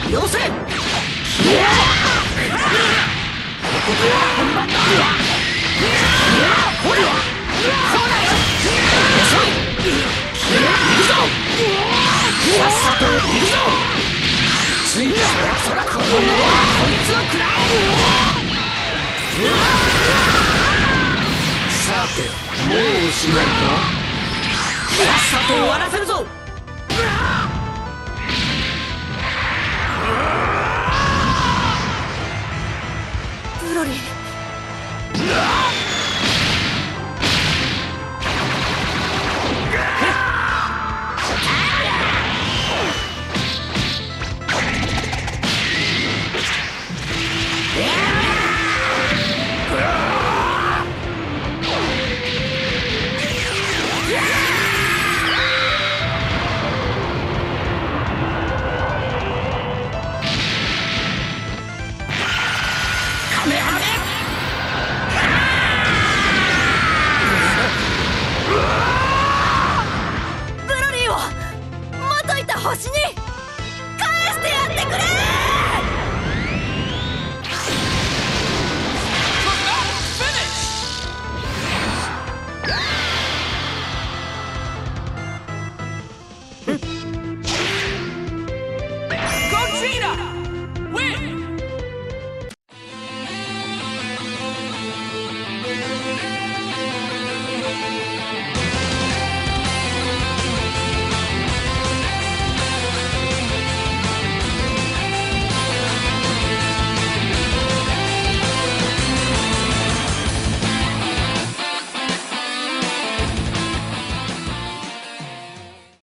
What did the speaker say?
よせ。ここが本番だ。ほら、そうだよ。遅い。行くぞ。さっさと行くぞ。ついにそらこのこいつを食らえ。さて、もうおしまいか。さっさと終わらせるぞ。 ブロリー。ブロリーをまといた星に。